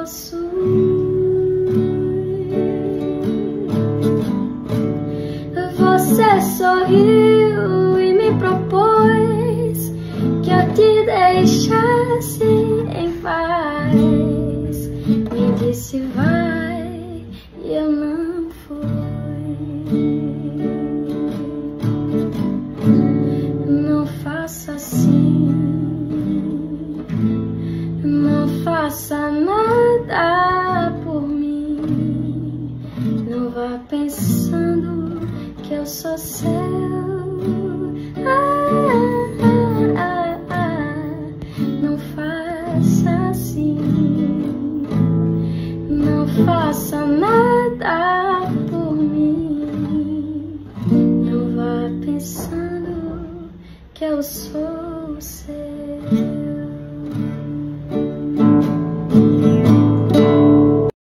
possui. Você sorriu e me propôs que eu te deixasse em paz. Me disse vai e eu não fui. Não faça assim, não faça nada por mim. Não vá pensando que eu sou seu. Não faça assim, não faça nada por mim. Não vá pensando que eu sou seu.